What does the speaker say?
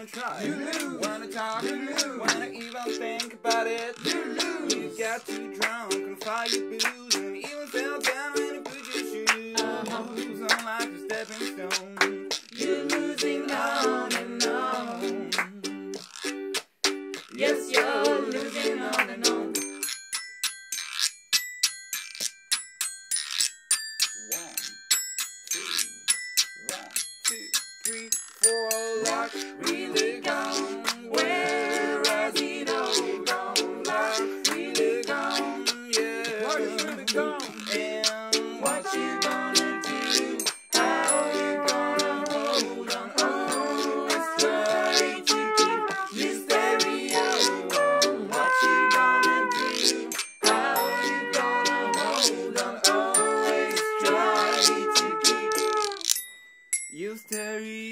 wanna try, wanna talk, wanna even think about it. You got too drunk and fire your booze, and even fell down when you put your shoes on like a stepping stone. You're losing on and on. Yes, you're losing on and on. 1, 2, 3, 4. Luck really gone. Where has it all gone? Luck really gone. Yeah. Luck really gone. And what you gonna do? How you gonna hold on? Oh, it's try to keep your stereo on. What you gonna do? How you gonna hold on? Always try to keep your stereo